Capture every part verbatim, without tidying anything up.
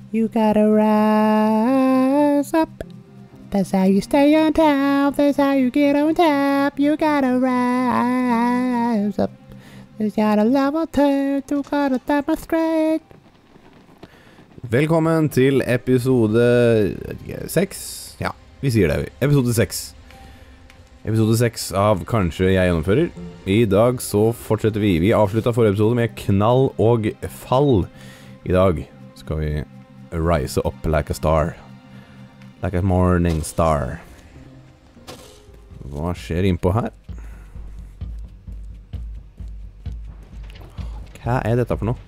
You gotta rise up. That's how you stay on top. That's how you get on top. You gotta rise up. You gotta level two. You gotta demonstrate. Velkommen til episode seks. Ja, vi sier det. Episode seks. Episode seks av Kanskje jeg gjennomfører. I dag så fortsetter vi. Vi avsluttet forrige episode med knall og fall. I dag skal vi rise up like a star. Like a morning star. Hva skjer innpå her? Hva er dette for noe?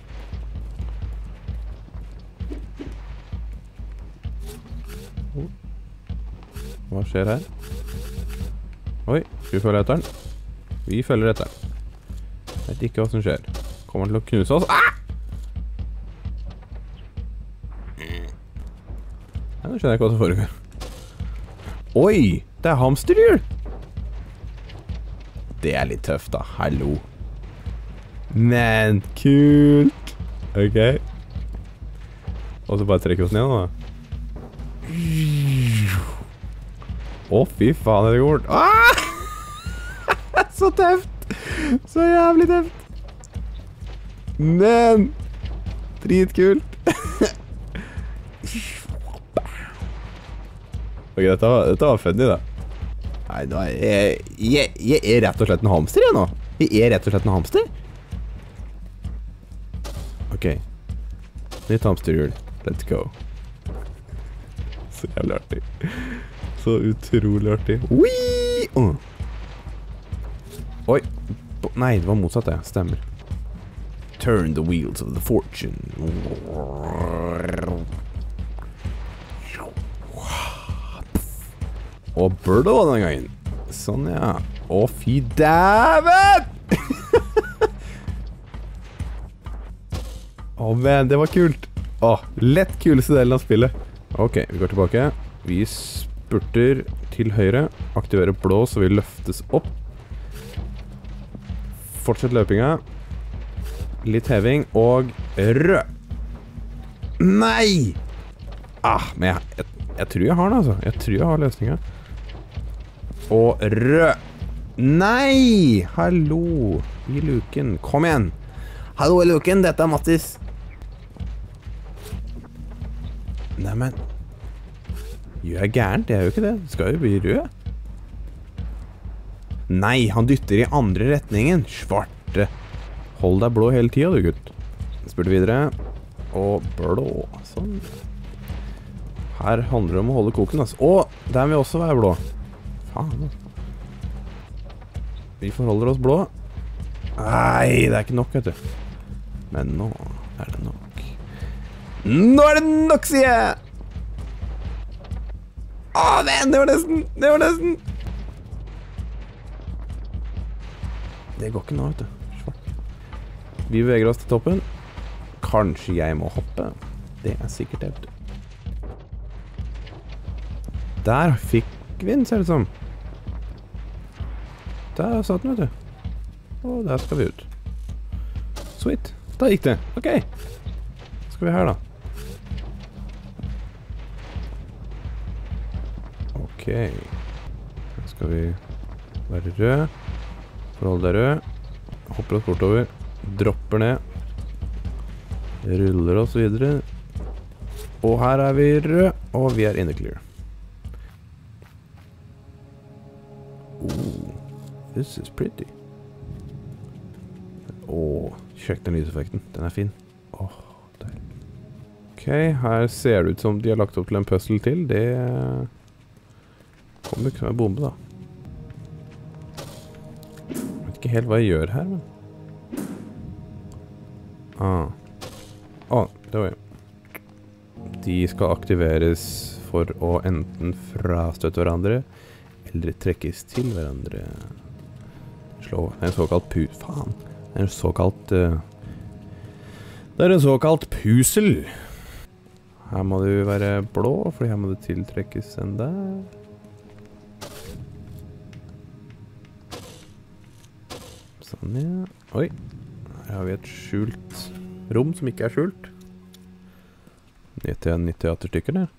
Hva skjer her? Oi, skal vi følge etter den? Vi følger etter den. Jeg vet ikke hva som skjer. Kommer han til å knuse oss? Ah! Nei, nå skjønner jeg ikke hva som foregår. Oi, det er hamsterhjul! Det er litt tøft da, hallo. Men, kult! Ok. Og så bare trekker vi oss ned da. Å, fy faen, er det gjort? Ah! Så tøft! Så jævlig tøft! Men! Dritkult! Ok, dette var, dette var funny da. Nei, nå er jeg, jeg, jeg er rett og slett en hamster jeg nå. Jeg er rett og slett en hamster. Ok. Nytt hamsterhjul. Let's go. Så jævlig artig. Så utrolig artig. Wii! Uh. Oi. Nei, det var motsatt det. Stemmer. Turn the wheels of the fortune. Og Birdo denne gangen. Sånn, ja. Å, fy dæven! Å, men, det var kult. Å, lett kuleste delen av spillet. Ok, vi går tilbake. Vi spurter til høyre. Aktiverer blå så vi løftes opp. Fortsett løpinga. Litt heving og rød. Nei! Ah, men jeg, jeg, jeg tror jeg har den altså. Jeg tror jeg har løsninga. Og rød. Nei! Hallo! I luken. Kom igjen! Hallo i luken, dette er Mattis. Nei, men... Gjør jeg gærent? Jeg gjør jo ikke det. Det skal jo bli rød. Nei, han dytter i andre retningen. Svarte. Hold deg blå hele tiden, du gutt. Spurte videre. Og blå. Sånn. Her handler det om å holde koken, altså. Å, der vil også være blå. Faen. Vi forholder oss blå. Nei, det er ikke nok, vet du. Men nå er det nok. Nå er det nok, sier jeg! Å, men, det var nesten! Det var nesten! Det går ikke nå, vet du. Svart. Vi beveger oss til toppen. Kanskje jeg må hoppe. Det er sikkert det, vet du. Der fikk vi den, ser det som. Der satt den, vet du. Og der skal vi ut. Sweet. Da gikk det. Ok. Hva skal vi her, da? Ok. Her skal vi være rød. Forhold deg rød. Hopper oss bortover. Dropper ned. Ruller oss videre. Og her er vi rød. Og vi er inne clear. Oh, this is pretty. Åh, sjekk den lyseffekten. Den er fin. Åh, der. Ok, her ser det ut som de har lagt opp til en puzzle til. Det kommer ikke som en bombe, da. Jeg vet ikke helt hva jeg gjør her, men... Ah. Åh, det var jo. De skal aktiveres for å enten frastøtte hverandre, eller trekkes til hverandre. Slå. Det er en såkalt pu... Faen. Det er en såkalt... Uh, det er en såkalt pusel. Her må du være blå, for her må det tiltrekkes en der. Sånn, ja. Oi. Her har vi et skjult rom som ikke er skjult. nittien nittiåtte stykker der.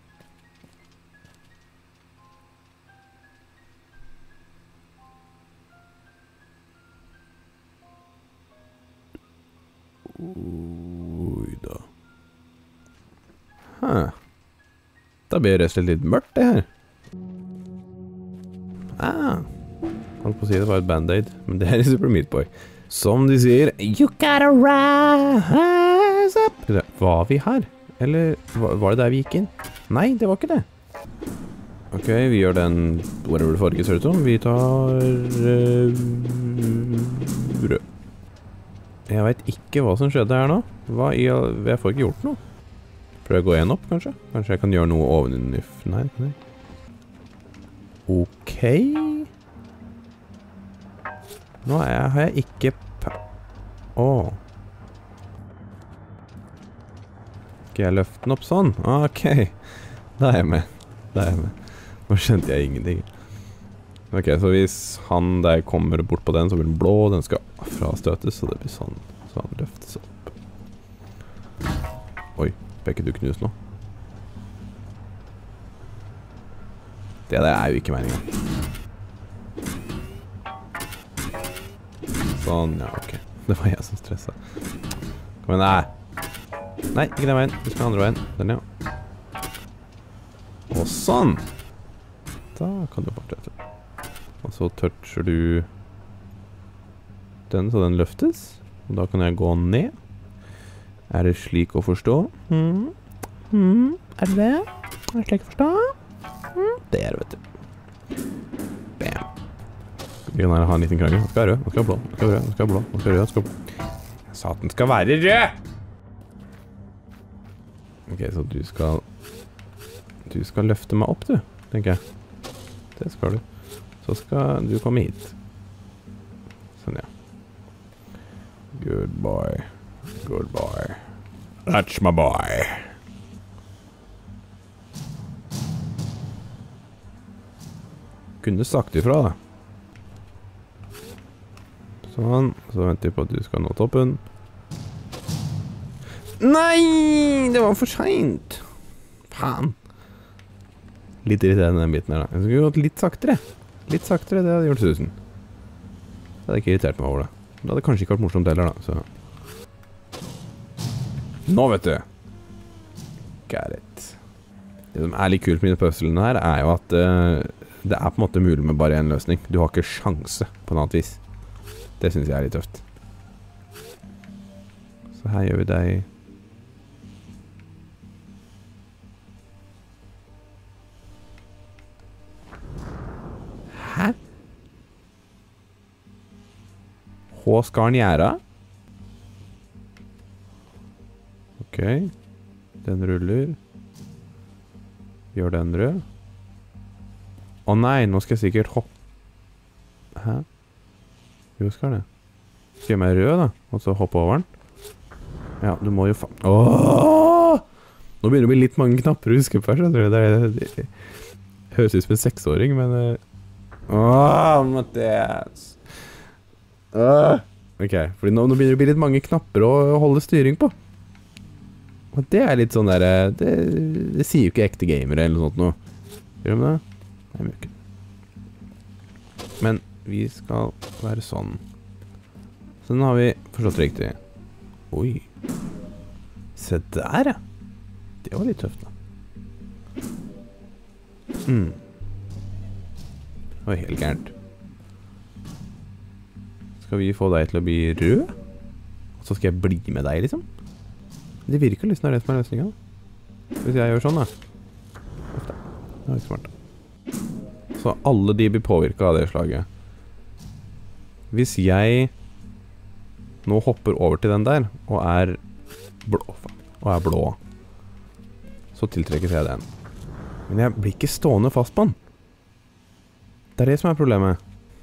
Oi da. Huh. Da blir det rett og slett litt mørkt det her. Ah. Holdt på å si det var et band-aid, men det her er Super Meat Boy. Som de sier, you gotta rise up. Var vi her? Eller var det der vi gikk inn? Nei, det var ikke det. Ok, vi gjør den whatever det farge ser ut som. Vi tar uh, rød. Jeg vet ikke hva som skjedde her nå. Hva i, jeg får ikke gjort noe. Prøv å gå en opp, kanskje? Kanskje jeg kan gjøre noe ovenif? Nei, det kan jeg. Ok. Nå er jeg, har jeg ikke pa... Åh. Skal jeg løfte den opp sånn? Ok. Da er jeg med. Da er jeg med. Nå skjønte jeg ingenting. Ok, så hvis han der kommer bort på den, så blir den blå, den skal frastøtes, så det blir sånn. Så han løftes opp. Oi, fikk du knust nå? Det der er jo ikke meningen. Sånn, ja, ok. Det var jeg som stresset. Kom igjen, nei. Nei, ikke den veien. Vi skal andre veien. Den, ja. Og sånn. Da kan du bare tøtte. Og så toucher du den, så den løftes. Og da kan jeg gå ned. Er det slik å forstå? Mm. Mm. Er det det? Er det slik å forstå? Mm. Det er det, vet du. Bam. Vi kan ha en liten krangel. Den skal være rød, den skal være blå, den skal være rød, den skal være blå, den skal være rød, den skal være blå. Jeg sa at den skal være rød! Ok, så du skal... Du skal løfte meg opp, du, tenker jeg. Det skal du. Så skal du komme hit. Sånn, ja. Good boy. Good boy. That's my boy. Kunne sagt ifra, da. Sånn. Så venter vi på at du skal nå toppen. Nei! Det var for sent! Faen! Litt irriterende den biten her, da. Jeg skulle gått litt saktere. Litt saktere, det hadde gjort susen. Det hadde ikke irritert meg over det. Det hadde kanskje ikke vært morsomt heller, da, så... Nå, vet du! Got it. Det som er litt kult med disse puzzlene her, er jo at uh, det er på en måte mulig med bare en løsning. Du har ikke sjanse på noe annet vis. Det synes jeg er litt tøft. Så her gjør vi deg... Hæ? H skal den gjøre? Ok. Den ruller. Gjør den rød. Å nei, nå skal jeg sikkert hoppe. Hæ? Jo, skal det. Skal jeg meg rød da? Og så hoppe over den? Ja, du må jo fa... Åh! Nå begynner det å bli litt mange knapper å huske på her, skjønner du? Det, det, det, det høres ut som en seksåring, men... Åh, Mathias! Åh! Ok, fordi nå, nå begynner det å bli litt mange knapper å holde styring på. Og det er litt sånn der... Det, det sier jo ikke ekte gamere eller noe sånt nå. Gjør de det? Nei, men ikke. Men vi skal være sånn. Sånn har vi forstått riktig. Oi. Se der, ja. Det var litt tøft, da. Hmm. Det var helt gærent. Skal vi få deg til å bli rød? Og så skal jeg bli med deg, liksom? Det virker liksom det som er løsningen. Hvis jeg gjør sånn, da. Det var ikke smart. Så alle de blir påvirket av det slaget. Hvis jeg nå hopper over til den der, og er blå, og er blå, så tiltrekker jeg den. Men jeg blir ikke stående fast på den. Det er det som er problemet.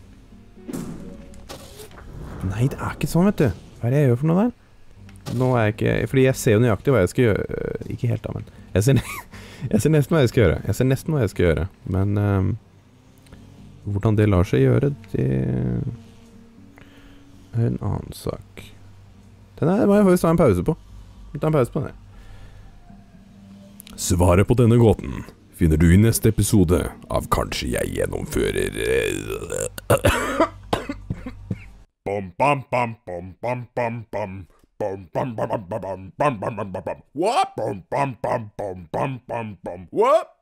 Nei, det er ikke sånn, vet du. Hva er det jeg gjør for noe der? Nå er jeg ikke... Fordi jeg ser jo nøyaktig hva jeg skal gjøre. Ikke helt da, men... Jeg ser, jeg ser nesten hva jeg skal gjøre. Jeg ser nesten hva jeg skal gjøre. Men... Um, hvordan det lar seg gjøre, det... er en annen sak. Den her må jeg faktisk ta en pause på. Ta en pause på den. Svaret på denne gåten finner du i neste episode av Kanskje jeg gjennomfører. Bom, bam, bam, bom, bam, bam, bam. Bom, bam, bam, bam, bam, bam, bam, bam, bam, bam. What? Bom, bam, bam, bom, bam, bam, bam. What?